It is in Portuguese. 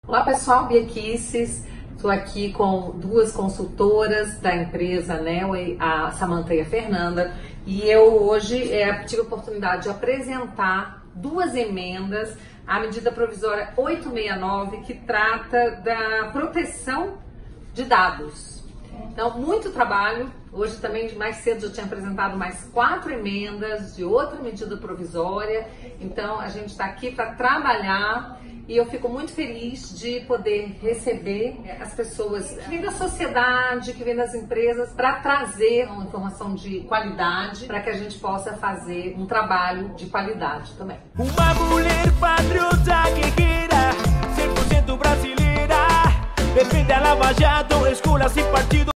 Olá pessoal, Bia Kisses, estou aqui com duas consultoras da empresa Nelway, a Samantha e a Fernanda, e eu hoje tive a oportunidade de apresentar duas emendas à medida provisória 869, que trata da proteção de dados. Então, muito trabalho. Hoje também, mais cedo, já tinha apresentado mais 4 emendas de outra medida provisória. Então, a gente está aqui para trabalhar e eu fico muito feliz de poder receber as pessoas que vêm da sociedade, que vêm das empresas, para trazer uma informação de qualidade, para que a gente possa fazer um trabalho de qualidade também. Uma mulher patriota guerreira, 100% brasileira, defende a Lava Jato, escola sem partido.